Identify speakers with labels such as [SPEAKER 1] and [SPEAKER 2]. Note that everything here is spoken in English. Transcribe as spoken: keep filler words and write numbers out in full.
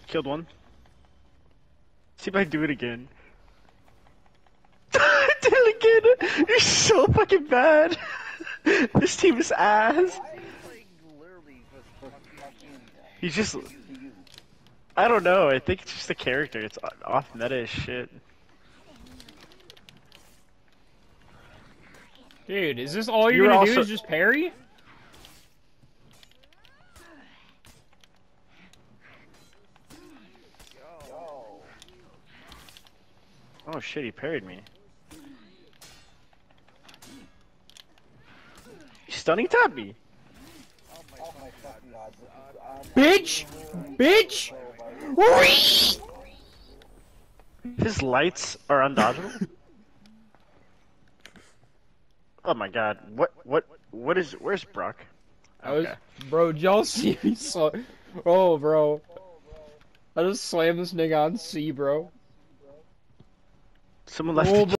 [SPEAKER 1] Killed one. See if I do it again. I did it again! You're so fucking bad! This team is ass! He's just... I don't know, I think it's just a character. It's off meta as shit.
[SPEAKER 2] Dude, is this all you're,
[SPEAKER 1] You're
[SPEAKER 2] gonna
[SPEAKER 1] also...
[SPEAKER 2] do is just parry?
[SPEAKER 1] Oh shit, he parried me. He stunning tapped me.
[SPEAKER 2] Bitch! Bitch!
[SPEAKER 1] His lights are undodgeable? Oh my god, what, what, what is, where's Brock?
[SPEAKER 2] I was,
[SPEAKER 1] Okay.
[SPEAKER 2] bro, y'all see me so, oh bro. I just slammed this nigga on C, bro.
[SPEAKER 1] Someone left
[SPEAKER 2] Oh,
[SPEAKER 1] the